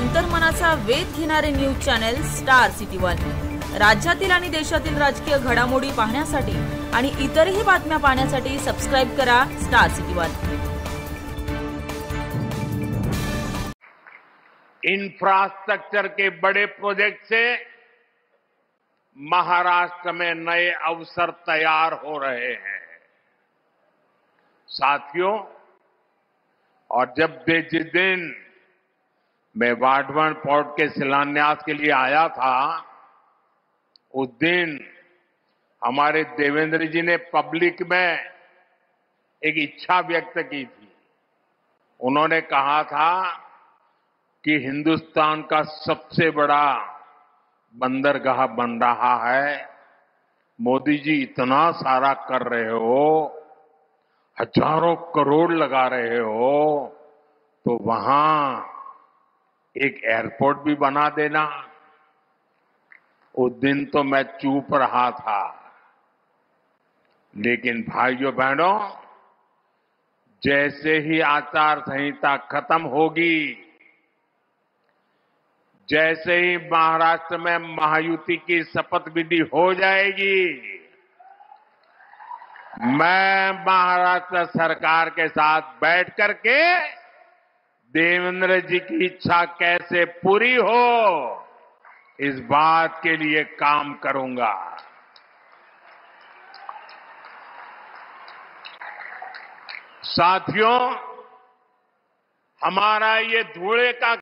अंतर्मनाचा वेध घेणारे news channel star city one. राज्यातील आणि देशातील राजकीय घडामोडी पाहण्यासाठी आणि इतरही बातम्या पाहण्यासाठी सबस्क्राइब करा स्टार सिटी वन। इंफ्रास्ट्रक्चर के बड़े प्रोजेक्ट से महाराष्ट्र में नए अवसर तैयार हो रहे हैं। साथियों, और जिस दिन मैं वाढवण पोर्ट के शिलान्यास के लिए आया था, उस दिन हमारे देवेंद्र जी ने पब्लिक में एक इच्छा व्यक्त की थी। उन्होंने कहा था कि हिंदुस्तान का सबसे बड़ा बंदरगाह बन रहा है। मोदी जी इतना सारा कर रहे हो, हजारों करोड़ लगा रहे हो, तो वहां एक एयरपोर्ट भी बना देना। उस दिन तो मैं चुप रहा था, लेकिन भाइयों बहनों, जैसे ही आचार संहिता खत्म होगी, जैसे ही महाराष्ट्र में महायुति की शपथ विधि हो जाएगी, मैं महाराष्ट्र सरकार के साथ बैठ करके देवेंद्र जी की इच्छा कैसे पूरी हो, इस बात के लिए काम करूंगा। साथियों, हमारा ये धुएं का